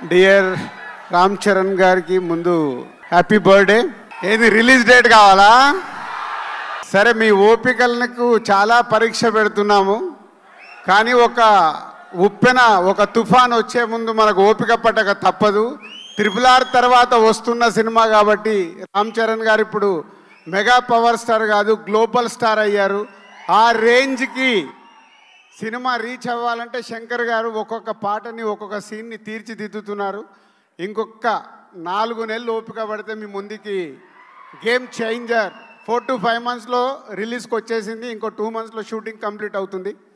Dear Ram Charan గారికి ముందు happy birthday. ఏది రిలీజ్ డేట్ కావాలా? సరే, మీ ఓపికలకు చాలా పరీక్ష పెడుతున్నాము, కానీ ఒక ఉప్పెన ఒక తుఫాన్ వచ్చే ముందు మనకు ఓపిక పట్టక తప్పదు. RRR తర్వాత వస్తున్న సినిమా కాబట్టి రామ్ చరణ్ గారు ఇప్పుడు మెగా పవర్ స్టార్ కాదు, గ్లోబల్ స్టార్ అయ్యారు. ఆ రేంజ్కి సినిమా రీచ్ అవ్వాలంటే శంకర్ గారు ఒక్కొక్క పాటని ఒక్కొక్క సీన్ని తీర్చిదిద్దుతున్నారు. ఇంకొక 4 నెలలు ఓపిక పడితే మీ ముందుకి గేమ్ చేంజర్ 4 to 5 monthsలో రిలీజ్కి వచ్చేసింది. ఇంకో 2 monthsలో షూటింగ్ కంప్లీట్ అవుతుంది.